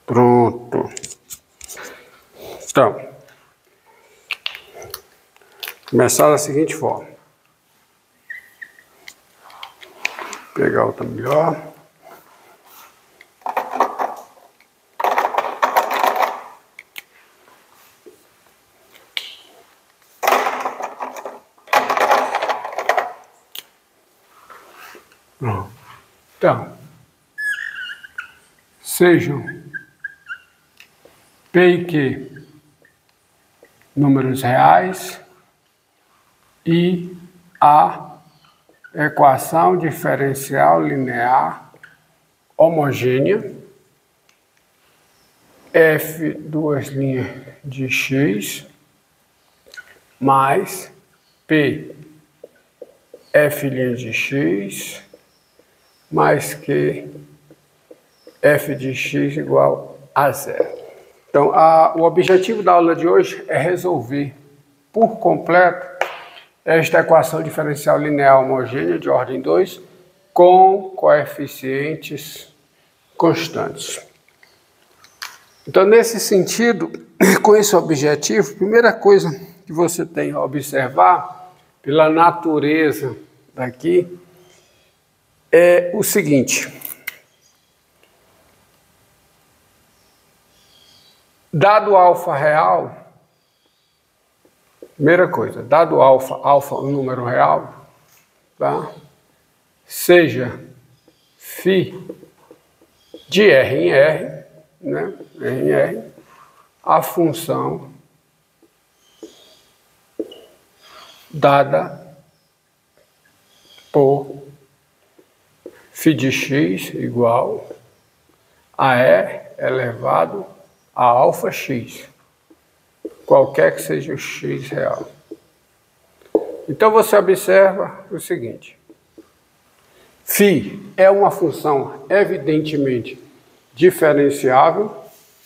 Pronto. Então, começar da seguinte forma. Vou pegar outra melhor. Então, sejam P e Q números reais e a equação diferencial linear homogênea F duas linhas de x mais P F linha de x mais Q F de x igual a zero. Então, o objetivo da aula de hoje é resolver por completo esta equação diferencial linear homogênea de ordem 2 com coeficientes constantes. Então, nesse sentido, com esse objetivo, a primeira coisa que você tem a observar pela natureza daqui é o seguinte: dado alfa real, primeira coisa, dado alfa um número real, tá? Seja φ de R em R, né? R em R, a função dada por φ de x igual a E elevado a alfa x, qualquer que seja o x real. Então você observa o seguinte: φ é uma função evidentemente diferenciável,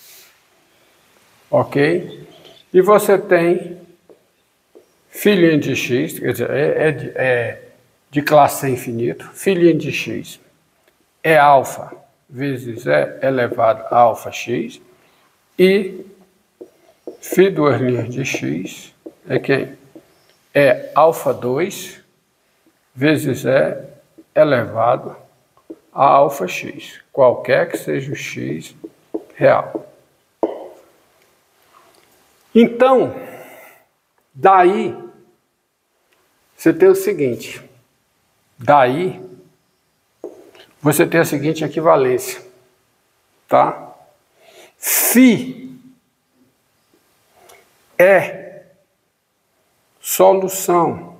ok? E você tem φ' de x, quer dizer, é de classe infinito, φ' de x é alfa vezes E elevado a alfa x, e φ duas linhas de x é quem? É alfa 2 vezes E elevado a alfa x, qualquer que seja o x real. Então, daí, você tem o seguinte, daí, você tem a seguinte equivalência, tá? φ é solução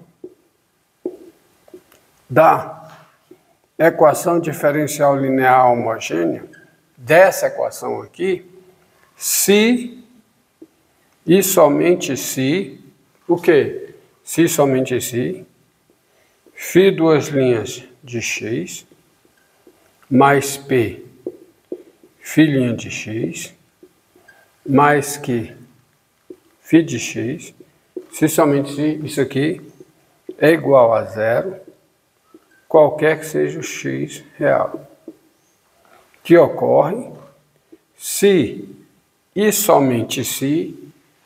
da equação diferencial linear homogênea, dessa equação aqui, se e somente se, o quê? Se e somente se, φ duas linhas de x, mais P, φ' de x, mais Q, φ de x, se somente se isso aqui é igual a zero, qualquer que seja o x real, que ocorre se e somente se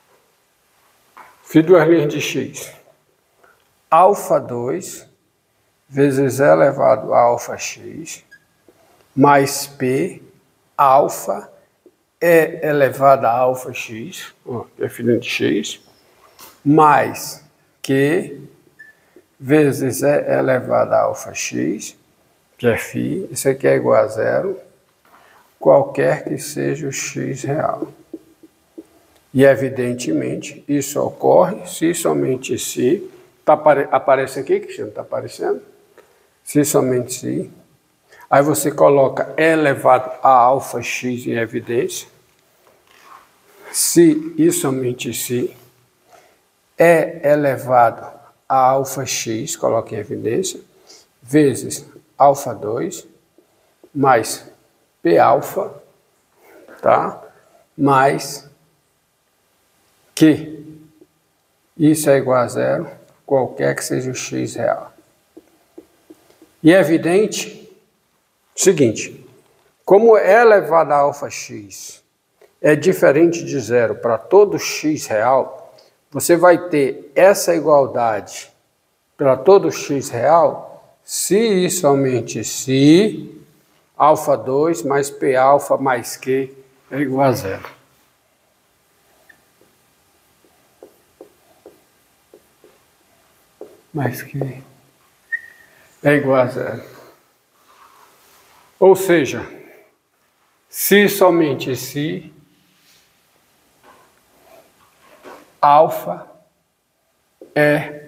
φ duas linhas de x, alfa 2 vezes E elevado a alfa x, mais P, alfa, E elevado a alfa x, que é φ de x, mais Q vezes E elevado a alfa x, que é φ, isso aqui é igual a zero, qualquer que seja o x real. E, evidentemente, isso ocorre se somente se, aparece aqui, Cristiano, está aparecendo? Se somente se, aí você coloca E elevado a alfa x em evidência, se e somente se, E elevado a alfa x, coloca em evidência, vezes alfa 2, mais P alfa, tá? Mais que isso é igual a zero, qualquer que seja o x real. E é evidente o seguinte: como E elevado a alfa x é diferente de zero para todo x real, você vai ter essa igualdade para todo x real se e somente se alfa 2 mais P alfa mais Q é igual a zero. Mais Q é igual a zero. Ou seja, se somente se alfa é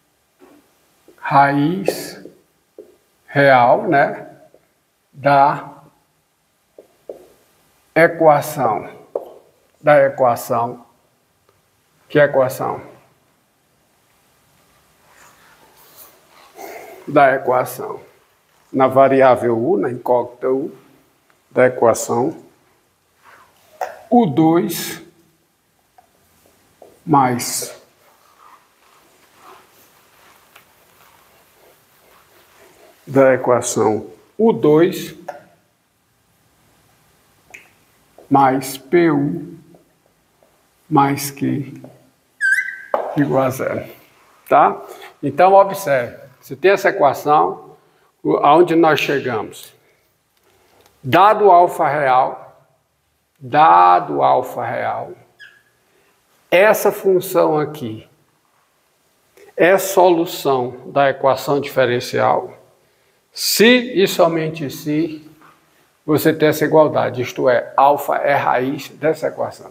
raiz real, né, da equação. Que equação? Da equação. Na variável u, na incógnita u, da equação U2 mais da equação U2 mais PU mais Q igual a zero. Tá? Então, observe. Se tem essa equação, aonde nós chegamos? Dado alfa real, essa função aqui é solução da equação diferencial se e somente se você tem essa igualdade, isto é, alfa é raiz dessa equação.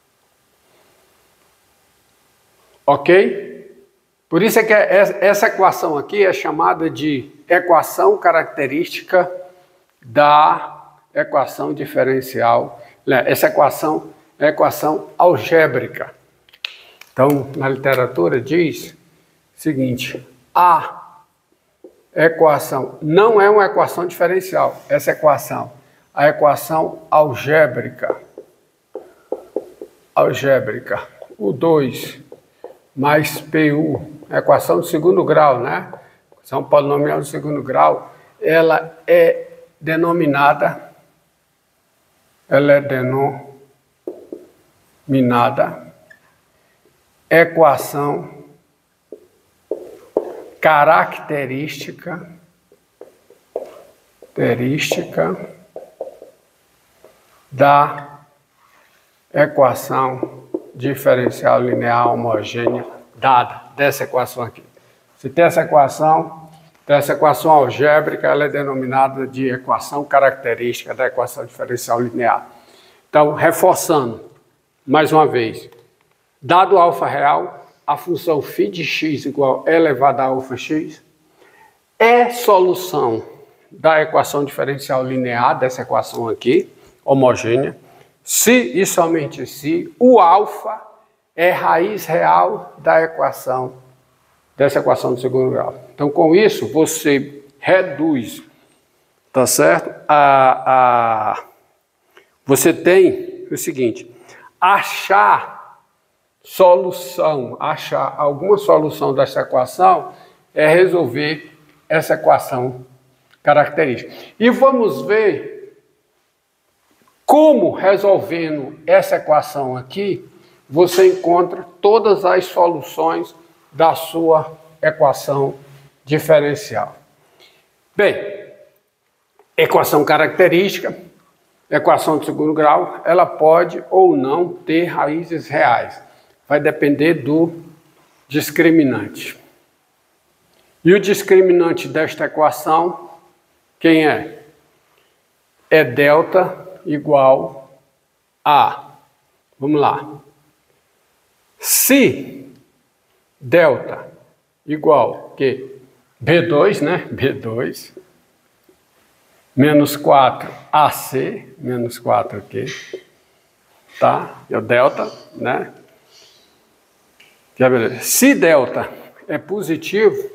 Ok? Por isso é que essa equação aqui é chamada de equação característica da equação diferencial. Essa equação é equação algébrica. Então, na literatura diz o seguinte: a equação não é uma equação diferencial, essa equação, a equação algébrica, U2 mais PU, equação de segundo grau, né? Equação polinomial de segundo grau, ela é denominada equação característica da equação diferencial linear homogênea dada dessa equação aqui. Se tem essa equação algébrica, ela é denominada de equação característica da equação diferencial linear. Então, reforçando, mais uma vez, dado alfa real, a função φ de x igual a elevado a alfa x é solução da equação diferencial linear, dessa equação aqui, homogênea, se e somente se o alfa é raiz real da equação, dessa equação do segundo grau. Então, com isso, você reduz, tá certo? Você tem o seguinte: achar alguma solução dessa equação é resolver essa equação característica. E vamos ver como, resolvendo essa equação aqui, você encontra todas as soluções da sua equação diferencial. Bem, equação característica, equação de segundo grau, ela pode ou não ter raízes reais. Vai depender do discriminante. E o discriminante desta equação, quem é? É delta igual a, vamos lá, se delta igual que B2, né? B2 menos 4AC menos 4Q, tá? É o delta, né? Já beleza. Se delta é positivo,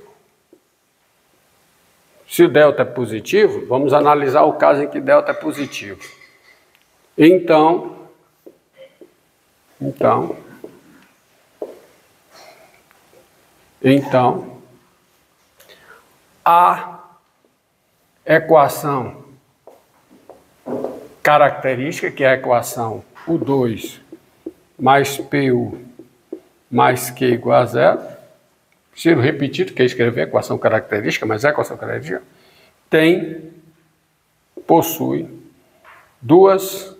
vamos analisar o caso em que delta é positivo. Então, a equação característica, que é a equação U2 mais PU mais Q igual a zero. Preciso repetir, que é escrever a equação característica, mas é a equação característica, possui duas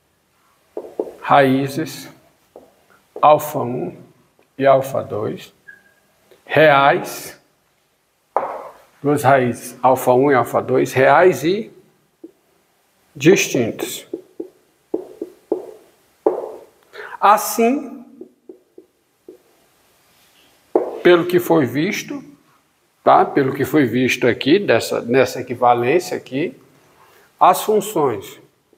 raízes, α1 e α2, reais, duas raízes, α1 e α2, reais e distintos. Assim, pelo que foi visto, tá? Pelo que foi visto aqui, nessa equivalência aqui, as funções.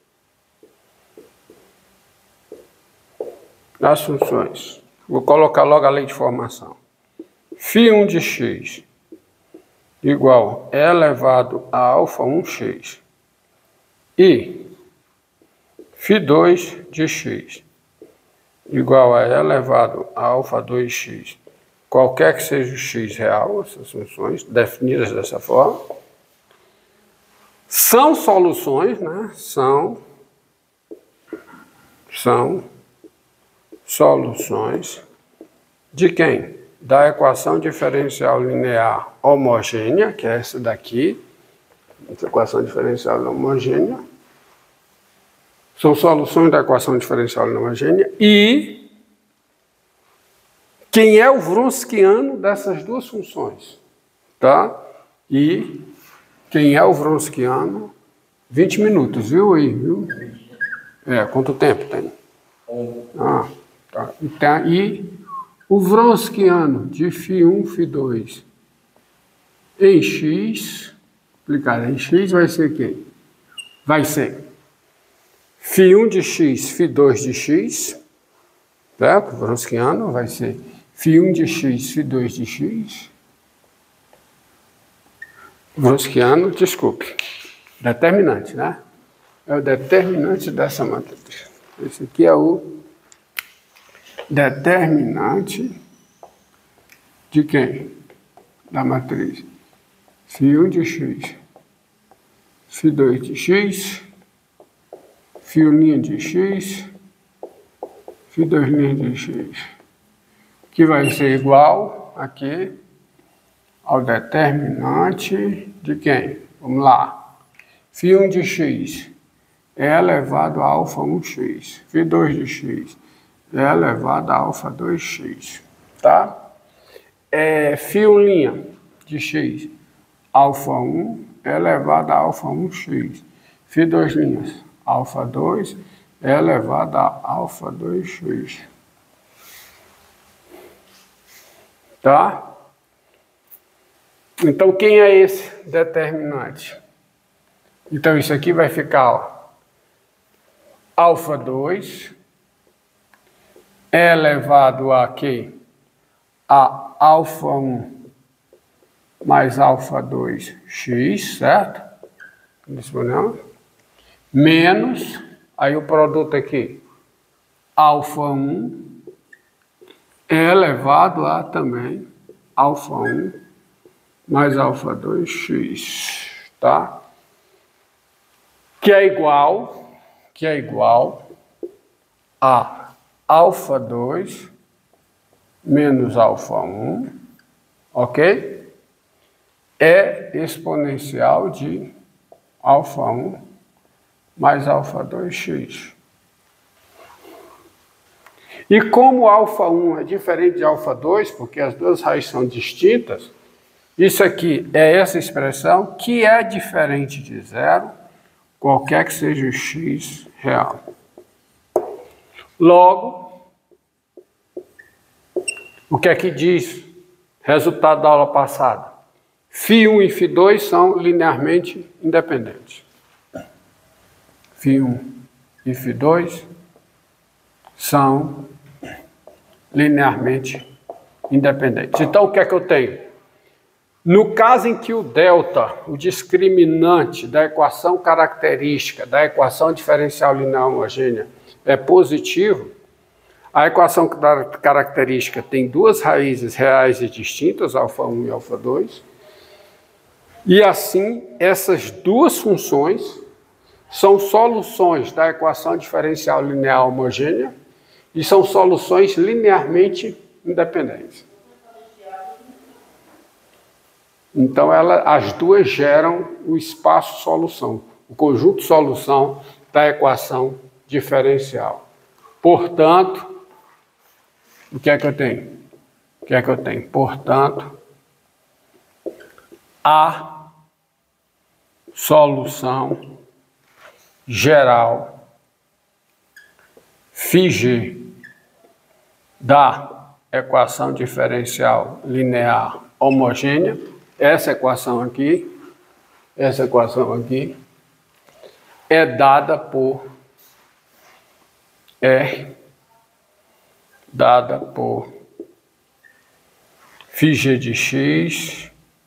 Vou colocar logo a lei de formação. Φ1 de x igual a e elevado a α1x e Φ2 de x igual a e elevado a α2x, qualquer que seja o x real, essas funções definidas dessa forma, são soluções, né? São soluções de quem? Da equação diferencial linear homogênea, que é essa daqui, essa equação diferencial homogênea, são soluções da equação diferencial homogênea, e quem é o Wronskiano dessas duas funções, tá? E quem é o Wronskiano, 20 minutos, viu aí, viu? Quanto tempo tem? Tá. Então, e o Wronskiano de Φ1, Φ2 em x, aplicado em x, vai ser quem? Vai ser Φ1 de x, Φ2 de x, certo? O Wronskiano vai ser Φ1 de x, Φ2 de x. Wronskiano, desculpe, determinante, né? É o determinante dessa matriz. Esse aqui é o determinante de quem? Da matriz. Φ1 de x, Φ2 de x, Φ1 de x, Φ2 de x, que vai ser igual aqui ao determinante de quem? Vamos lá. Φ1 de x é elevado a α1x. Φ2 de x é elevado a α2x. Tá? Φ1' de x, α1 é elevado a α1x. Φ2', α2 é elevado a α2x. Tá? Então, quem é esse determinante? Então, isso aqui vai ficar, ó, α2 é elevado a quê? A α1 mais α2x, certo? Disponemos. Menos, aí o produto aqui, α1 é elevado a também α1 mais α2x, tá? Que é igual a α2 menos α1, ok? É exponencial de α1 mais α2x. E como α1 é diferente de α2, porque as duas raízes são distintas, isso aqui é essa expressão que é diferente de zero, qualquer que seja o x real. Logo, o que é que diz resultado da aula passada? Φ1 e Φ2 são linearmente independentes. Φ1 e Φ2 são linearmente independentes. Então, o que é que eu tenho? No caso em que o delta, o discriminante da equação característica, da equação diferencial linear homogênea, é positivo, a equação característica tem duas raízes reais e distintas, α1 e α2, e assim essas duas funções são soluções da equação diferencial linear homogênea e são soluções linearmente independentes. Então, as duas geram o espaço solução, o conjunto solução da equação diferencial. Portanto, o que é que eu tenho? O que é que eu tenho? Portanto, a solução geral φg da equação diferencial linear homogênea, essa equação aqui, é dada por φg de x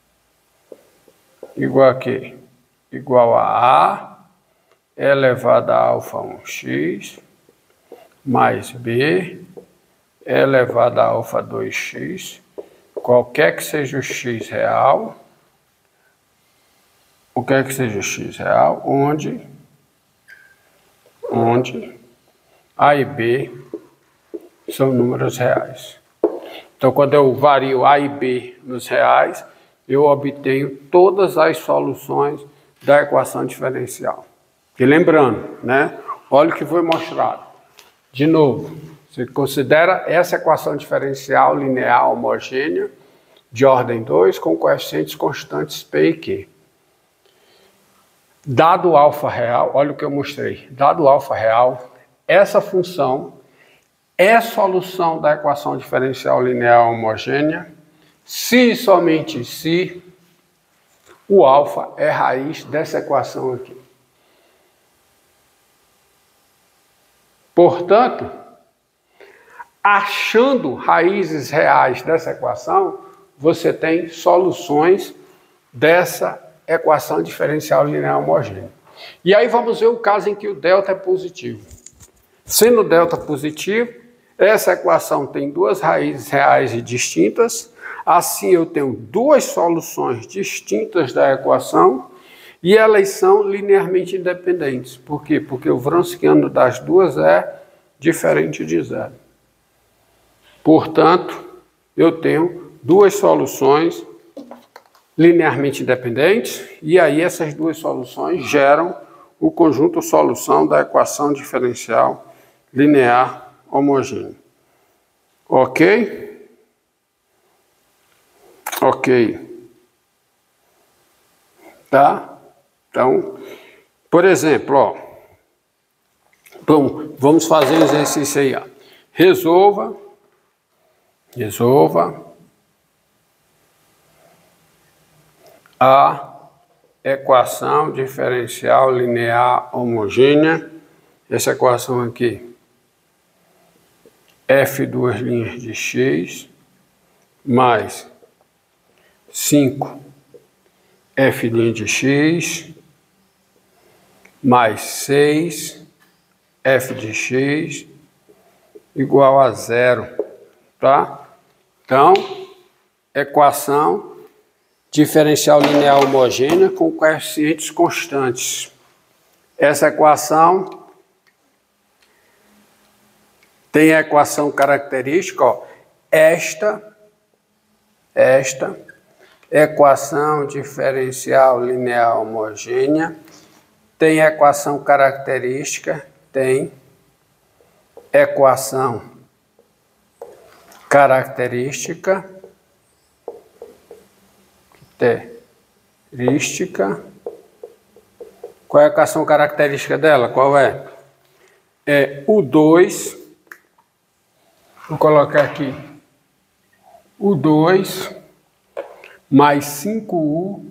igual a quê? Igual a elevado a alfa 1x mais b elevado a alfa 2x, qualquer que seja o x real, onde a e b são números reais. Então, quando eu vario a e b nos reais, eu obtenho todas as soluções da equação diferencial. E lembrando, né? Olha o que foi mostrado. De novo, você considera essa equação diferencial linear homogênea de ordem 2 com coeficientes constantes P e Q. Dado alfa real, olha o que eu mostrei. Dado alfa real, essa função é solução da equação diferencial linear homogênea se e somente se o alfa é raiz dessa equação aqui. Portanto, achando raízes reais dessa equação, você tem soluções dessa equação diferencial linear homogênea. E aí vamos ver o caso em que o delta é positivo. Sendo o delta positivo, essa equação tem duas raízes reais e distintas. Assim, eu tenho duas soluções distintas da equação e elas são linearmente independentes. Por quê? Porque o Wronskiano das duas é diferente de zero. Portanto, eu tenho duas soluções linearmente independentes e aí essas duas soluções geram o conjunto solução da equação diferencial linear homogênea. Ok? Ok. Tá? Então, por exemplo, ó, bom, vamos fazer o exercício aí, ó. Resolva a equação diferencial linear homogênea, essa equação aqui, f duas linhas de x mais 5 f' de x mais 6 f de x igual a zero, tá? Então, equação diferencial linear homogênea com coeficientes constantes. Essa equação tem a equação característica, ó, esta equação diferencial linear homogênea tem equação característica, tem equação característica, qual é a equação característica dela? Qual é? É U2, vou colocar aqui, U2 mais 5U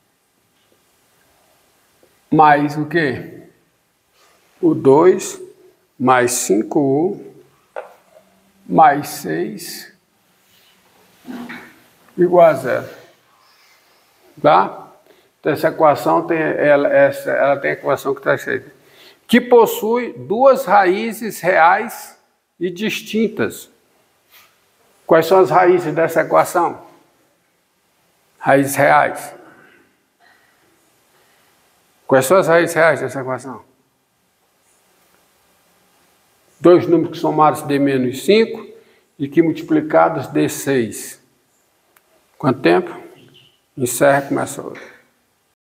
mais o quê? U2 mais 5U mais 6 igual a zero. Tá? Então, essa equação tem, ela tem a equação que está escrita, que possui duas raízes reais e distintas. Quais são as raízes dessa equação? Raízes reais. Quais são as raízes reais dessa equação? Dois números que somados dê menos 5 e que multiplicados dê 6. Quanto tempo? Encerra e começa outro.